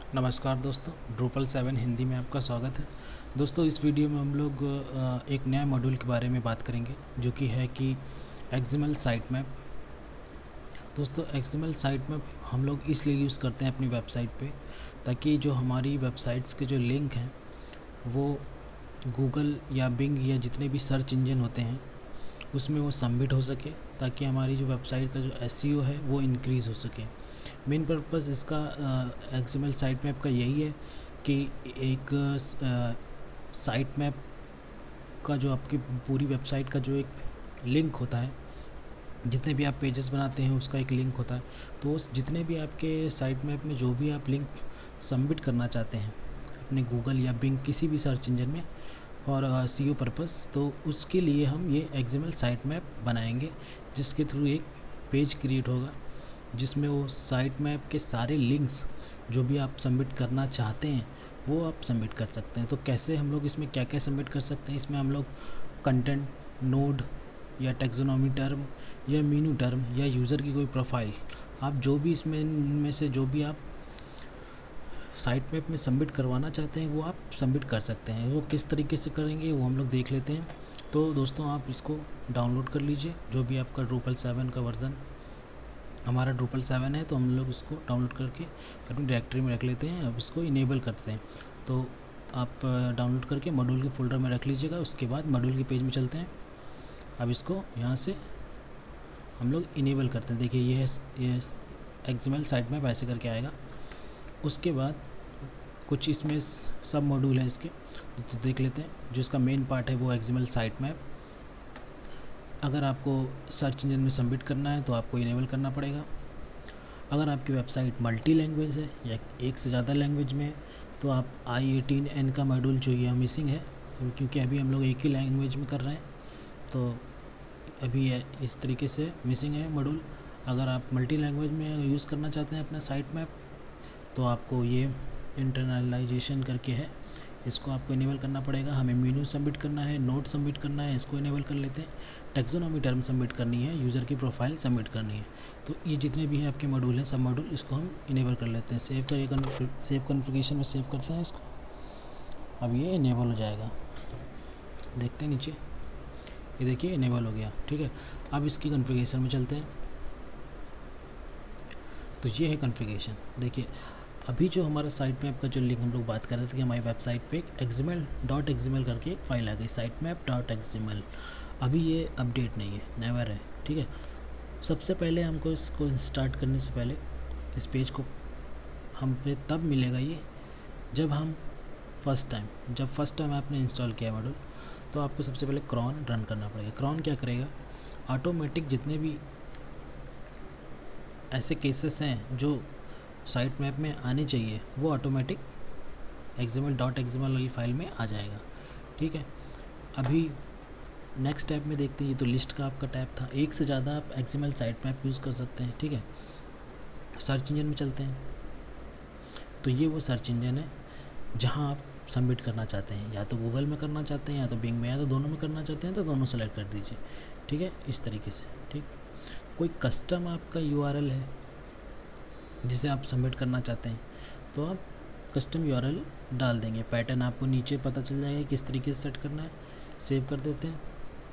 नमस्कार दोस्तों, ड्रूपल 7 हिंदी में आपका स्वागत है। दोस्तों, इस वीडियो में हम लोग एक नया मॉड्यूल के बारे में बात करेंगे जो कि है कि XML साइट मैप। दोस्तों, XML साइट मैप हम लोग इसलिए यूज़ करते हैं अपनी वेबसाइट पे ताकि जो हमारी वेबसाइट्स के जो लिंक हैं वो गूगल या बिंग या जितने भी सर्च इंजन होते हैं उसमें वो सबमिट हो सके, ताकि हमारी जो वेबसाइट का जो SEO है वो इंक्रीज़ हो सके। मेन पर्पस इसका XML साइट मैप का यही है कि एक साइट मैप का जो आपकी पूरी वेबसाइट का जो एक लिंक होता है, जितने भी आप पेजेस बनाते हैं उसका एक लिंक होता है। तो उस जितने भी आपके साइट मैप में जो भी आप लिंक सबमिट करना चाहते हैं अपने गूगल या बिंग किसी भी सर्च इंजन में और SEO पर्पस, तो उसके लिए हम ये XML साइट मैप बनाएंगे, जिसके थ्रू एक पेज क्रिएट होगा जिसमें वो साइट मैप के सारे लिंक्स जो भी आप सबमिट करना चाहते हैं वो आप सबमिट कर सकते हैं। तो कैसे हम लोग इसमें क्या क्या सबमिट कर सकते हैं, इसमें हम लोग कंटेंट, नोड या टैक्सोनॉमी टर्म या मेनू टर्म या यूज़र की कोई प्रोफाइल, आप जो भी इसमें से जो भी आप साइट मैप में सबमिट करवाना चाहते हैं वो आप सबमिट कर सकते हैं। वो किस तरीके से करेंगे वो हम लोग देख लेते हैं। तो दोस्तों, आप इसको डाउनलोड कर लीजिए, जो भी आपका ड्रूपल 7 का वर्ज़न, हमारा ड्रूपल 7 है तो हम लोग इसको डाउनलोड करके अपनी डायरेक्टरी में रख लेते हैं। अब इसको इनेबल करते हैं, तो आप डाउनलोड करके मॉड्यूल के फोल्डर में रख लीजिएगा। उसके बाद मॉड्यूल के पेज में चलते हैं। अब इसको यहाँ से हम लोग इनेबल करते हैं। देखिए ये XML साइट मैप ऐसे करके आएगा। उसके बाद कुछ इसमें सब मॉड्यूल है इसके, तो देख लेते हैं। जो इसका मेन पार्ट है वो XML साइट मैप। अगर आपको सर्च इंजन में सबमिट करना है तो आपको इनेबल करना पड़ेगा। अगर आपकी वेबसाइट मल्टी लैंग्वेज है या एक से ज़्यादा लैंग्वेज में है तो आप I18N का मॉड्यूल जो ये मिसिंग है, क्योंकि अभी हम लोग एक ही लैंग्वेज में कर रहे हैं तो अभी इस तरीके से मिसिंग है मॉड्यूल। अगर आप मल्टी लैंग्वेज में यूज़ करना चाहते हैं अपना साइट मैप तो आपको ये इंटरनलाइजेशन करके है, इसको आपको इनेबल करना पड़ेगा। हमें मेनू सबमिट करना है, नोट सबमिट करना है, इसको इनेबल कर लेते हैं। टैक्सोनॉमी टर्म सबमिट करनी है, यूज़र की प्रोफाइल सबमिट करनी है। तो ये जितने भी हैं आपके मॉड्यूल हैं, सब मॉड्यूल, इसको हम इनेबल कर लेते हैं। सेव कॉन्फ़िगरेशन में सेव करते हैं इसको। अब ये इनेबल हो जाएगा, देखते हैं नीचे, ये देखिए इनेबल हो गया। ठीक है, अब इसकी कॉन्फ़िगरेशन में चलते हैं। तो ये है कॉन्फ़िगरेशन। देखिए, अभी जो हमारा साइट मैप का जो लिंक हम लोग बात कर रहे थे कि हमारी वेबसाइट पे XML.xml करके एक फ़ाइल आ गई, sitemap.xml। अभी ये अपडेट नहीं है, नेवर है। ठीक है, सबसे पहले हमको इसको स्टार्ट करने से पहले इस पेज को हम पे तब मिलेगा ये जब हम फर्स्ट टाइम आपने इंस्टॉल किया मॉड्यूल, तो आपको सबसे पहले क्रॉन रन करना पड़ेगा। क्रॉन क्या करेगा, ऑटोमेटिक जितने भी ऐसे केसेस हैं जो साइट मैप में आने चाहिए वो ऑटोमेटिक XML.xml वाली फाइल में आ जाएगा। ठीक है, अभी नेक्स्ट टैब में देखते हैं। ये तो लिस्ट का आपका टैब था, एक से ज़्यादा आप XML साइट मैप यूज़ कर सकते हैं। ठीक है, सर्च इंजन में चलते हैं। तो ये वो सर्च इंजन है जहाँ आप सबमिट करना चाहते हैं, या तो गूगल में करना चाहते हैं या तो बिंग में, या तो दोनों में करना चाहते हैं तो दोनों सेलेक्ट कर दीजिए। ठीक है, इस तरीके से। ठीक, कोई कस्टम आपका URL है जिसे आप सबमिट करना चाहते हैं तो आप कस्टम URL डाल देंगे। पैटर्न आपको नीचे पता चल जाएगा किस तरीके से सेट करना है। सेव कर देते हैं,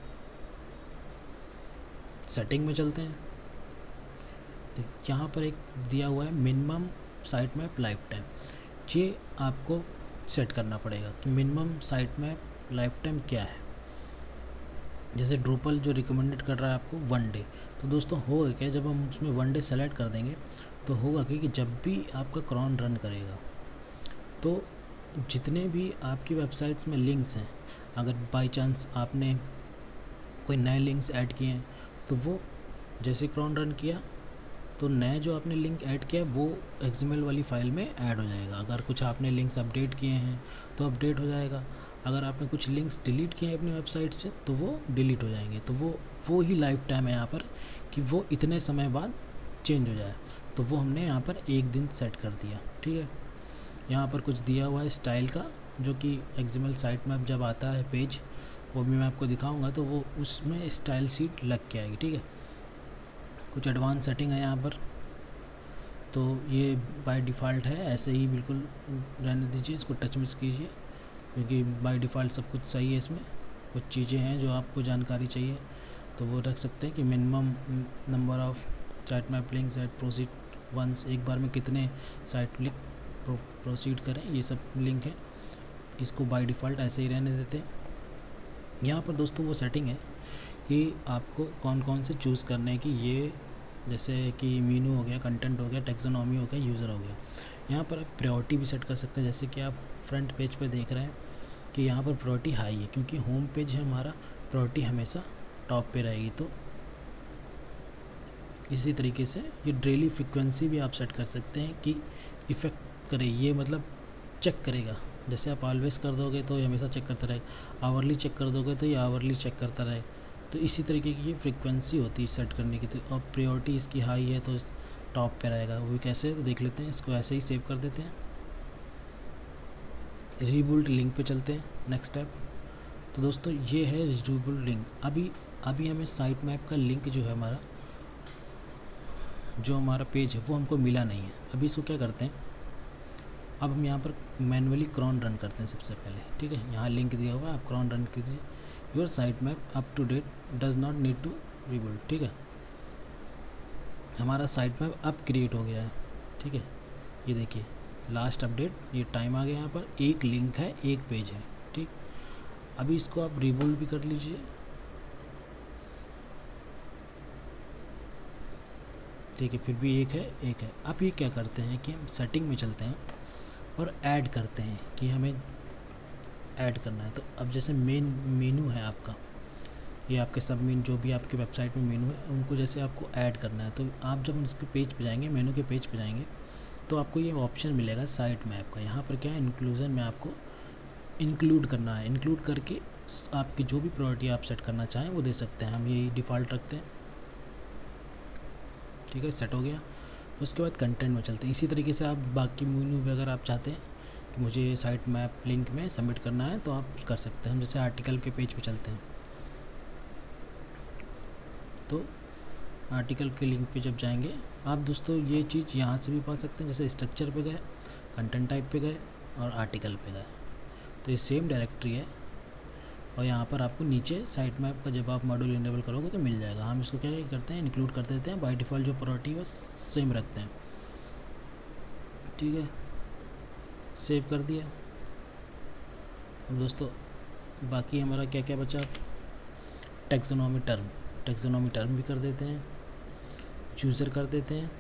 सेटिंग में चलते हैं। तो यहाँ पर एक दिया हुआ है minimum site map life time, ये आपको सेट करना पड़ेगा कि minimum site map life time क्या है। जैसे ड्रूपल जो रिकमेंडेड कर रहा है आपको 1 डे, तो दोस्तों होगा क्या, जब हम उसमें 1 डे सेलेक्ट कर देंगे तो होगा कि जब भी आपका क्रॉन रन करेगा तो जितने भी आपकी वेबसाइट्स में लिंक्स हैं, अगर बाय चांस आपने कोई नए लिंक्स ऐड किए हैं तो वो जैसे क्रॉन रन किया तो नए जो आपने लिंक ऐड किया वो XML वाली फ़ाइल में ऐड हो जाएगा। अगर कुछ आपने लिंक्स अपडेट किए हैं तो अपडेट हो जाएगा। अगर आपने कुछ लिंक्स डिलीट किए हैं अपनी वेबसाइट से तो वो डिलीट हो जाएंगे। तो वो ही लाइफ टाइम है यहाँ पर कि वो इतने समय बाद चेंज हो जाए, तो वो हमने यहाँ पर 1 दिन सेट कर दिया। ठीक है, यहाँ पर कुछ दिया हुआ है स्टाइल का, जो कि XML साइट मैप जब आता है पेज, वो भी मैं आपको दिखाऊंगा, तो वो उसमें स्टाइल शीट लग के आएगी। ठीक है, कुछ एडवांस सेटिंग है यहाँ पर, तो ये बाय डिफ़ॉल्ट है, ऐसे ही बिल्कुल रहने दीजिए, इसको टच मत कीजिए क्योंकि बाय डिफ़ॉल्ट सब कुछ सही है। इसमें कुछ चीज़ें हैं जो आपको जानकारी चाहिए तो वो रख सकते हैं कि minimum number of sitemap links at proceed once, एक बार में कितने साइट लिंक प्रोसीड करें, ये सब लिंक है। इसको बाय डिफ़ॉल्ट ऐसे ही रहने देते हैं। यहाँ पर दोस्तों वो सेटिंग है कि आपको कौन कौन से चूज़ करने हैं, कि ये जैसे कि मीनू हो गया, कंटेंट हो गया, टेक्सोनॉमी हो गया, यूज़र हो गया। यहाँ पर आप प्रायोरिटी भी सेट कर सकते हैं, जैसे कि आप फ्रंट पेज पे देख रहे हैं कि यहाँ पर प्रायोरिटी हाई है क्योंकि होम पेज है हमारा, प्रायोरिटी हमेशा टॉप पे रहेगी। तो इसी तरीके से ये डेली फ्रीक्वेंसी भी आप सेट कर सकते हैं कि इफ़ेक्ट करे, ये मतलब चेक करेगा। जैसे आप ऑलवेज कर दोगे तो ये हमेशा चेक करता रहेगा, आवरली चेक कर दोगे तो ये आवरली चेक करता रहेगा। तो इसी तरीके की ये फ्रीक्वेंसी होती है सेट करने की। तो और प्रायोरिटी इसकी हाई है तो टॉप पे रहेगा। वो कैसे, तो देख लेते हैं। इसको ऐसे ही सेव कर देते हैं। रीबिल्ड लिंक पे चलते हैं, नेक्स्ट स्टेप। तो दोस्तों ये है रीबिल्ड लिंक। अभी हमें साइट मैप का लिंक जो है हमारा, जो हमारा पेज है वो हमको मिला नहीं है। अभी इसको क्या करते हैं, अब हम यहाँ पर मैनुअली क्रॉन रन करते हैं सबसे पहले, ठीक है। यहाँ लिंक दिया हुआ है, आप क्रॉन रन कीजिए। Your site map up to date does not need to rebuild, ठीक है। हमारा साइट मैप अब क्रिएट हो गया है, ठीक है। ये देखिए लास्ट अपडेट, ये टाइम आ गया। यहाँ पर एक लिंक है, एक पेज है, ठीक। अभी इसको आप रीबिल्ड भी कर लीजिए, ठीक है। फिर भी एक है। अब ये क्या करते हैं कि हम सेटिंग में चलते हैं और ऐड करते हैं कि हमें ऐड करना है। तो अब जैसे मेनू है आपका, ये आपके सब मेन जो भी आपकी वेबसाइट में मेनू है उनको जैसे आपको ऐड करना है, तो आप जब उसके पेज पे जाएंगे, मेनू के पेज पे जाएंगे, तो आपको ये ऑप्शन मिलेगा साइट मैप का। यहाँ पर क्या है, इंक्लूजन में आपको इंक्लूड करना है। इंक्लूड करके आपकी जो भी प्रायोरिटी आप सेट करना चाहें वो दे सकते हैं। हम यही डिफ़ॉल्ट रखते हैं, ठीक है। सेट हो गया। उसके बाद कंटेंट में चलते हैं। इसी तरीके से आप बाकी मेनू में अगर आप चाहते हैं कि मुझे साइट मैप लिंक में सबमिट करना है तो आप कर सकते हैं। हम जैसे आर्टिकल के पेज पे चलते हैं, तो आर्टिकल के लिंक पे जब जाएंगे आप दोस्तों, ये चीज़ यहाँ से भी पा सकते हैं। जैसे स्ट्रक्चर पे गए, कंटेंट टाइप पे गए और आर्टिकल पे गए, तो ये सेम डायरेक्टरी है। और यहाँ पर आपको नीचे साइट मैप का जब आप मॉड्यूल इनेबल करोगे तो मिल जाएगा। हम इसको क्या करते हैं, इंक्लूड कर देते हैं। बाय डिफ़ॉल्ट जो प्रायोरिटी है सेम रखते हैं, ठीक है। सेव कर दिया। अब दोस्तों बाकी हमारा क्या क्या बचा, टेक्सोनॉमी टर्म भी कर देते हैं, यूज़र कर देते हैं,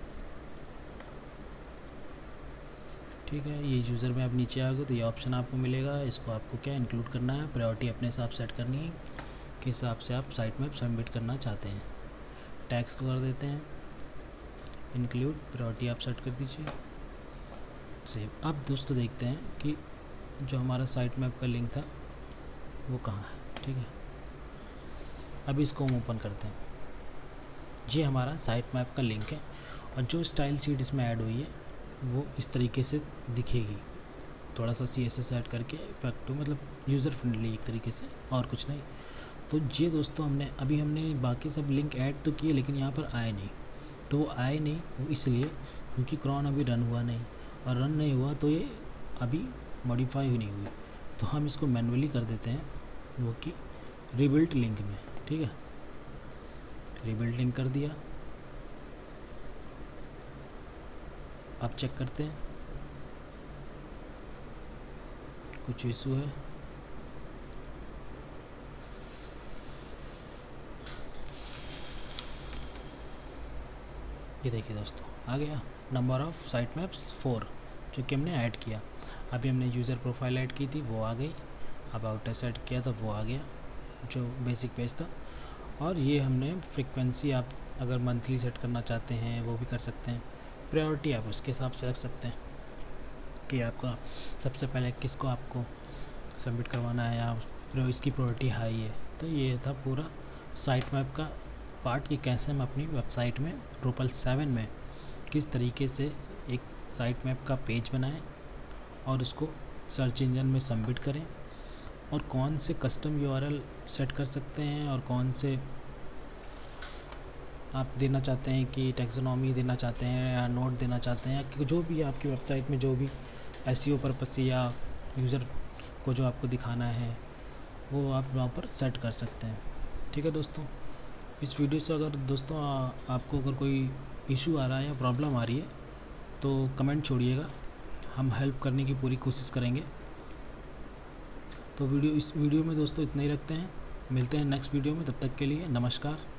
ठीक है। ये यूज़र में आप नीचे आ गए तो ये ऑप्शन आपको मिलेगा। इसको आपको क्या इंक्लूड करना है, प्रायोरिटी अपने हिसाब सेट करनी है किस हिसाब से आप साइट मैप सबमिट करना चाहते हैं। टैग्स को कर देते हैं इंक्लूड, प्रायोरिटी आप सेट कर दीजिए, सेव। अब दोस्तों देखते हैं कि जो हमारा साइट मैप का लिंक था वो कहाँ है, ठीक है। अब इसको हम ओपन करते हैं। ये हमारा साइट मैप का लिंक है और जो स्टाइल शीट इसमें ऐड हुई है वो इस तरीके से दिखेगी। थोड़ा सा CSS ऐड करके इफेक्टिव, मतलब यूज़र फ्रेंडली एक तरीके से, और कुछ नहीं। तो ये दोस्तों हमने बाकी सब लिंक ऐड तो किए लेकिन यहाँ पर आए नहीं। तो वो आए नहीं वो इसलिए क्योंकि क्रॉन अभी रन हुआ नहीं, और रन नहीं हुआ तो ये अभी मॉडिफाई ही नहीं हुई। तो हम इसको मैनुअली कर देते हैं वो कि रीबिल्ड लिंक में, ठीक है। रीबिल्ड लिंक कर दिया। अब चेक करते हैं, कुछ इशू है। ये देखिए दोस्तों आ गया नंबर ऑफ़ साइट मैप्स 4 जो कि हमने ऐड किया। अभी हमने यूज़र प्रोफाइल ऐड की थी वो आ गई, अबाउट अस ऐड किया था वो आ गया जो बेसिक पेज था। और ये हमने फ्रीक्वेंसी आप अगर मंथली सेट करना चाहते हैं वो भी कर सकते हैं। प्रायोरिटी आप उसके हिसाब से रख सकते हैं कि आपका सबसे पहले किसको आपको सबमिट करवाना है, या इसकी प्रायोरिटी हाई है। तो ये था पूरा साइट मैप का पार्ट कि कैसे हम अपनी वेबसाइट में Drupal 7 में किस तरीके से एक साइट मैप का पेज बनाएं और उसको सर्च इंजन में सबमिट करें, और कौन से कस्टम URL सेट कर सकते हैं और कौन से आप देना चाहते हैं कि टैक्सोनॉमी देना चाहते हैं या नोट देना चाहते हैं, या जो भी आपकी वेबसाइट में जो भी एसईओ पर्पस से या यूज़र को जो आपको दिखाना है वो आप वहाँ पर सेट कर सकते हैं। ठीक है दोस्तों, इस वीडियो से अगर दोस्तों आपको अगर कोई इशू आ रहा है या प्रॉब्लम आ रही है तो कमेंट छोड़िएगा, हम हेल्प करने की पूरी कोशिश करेंगे। तो इस वीडियो में दोस्तों इतना ही रखते हैं, मिलते हैं नेक्स्ट वीडियो में, तब तक के लिए नमस्कार।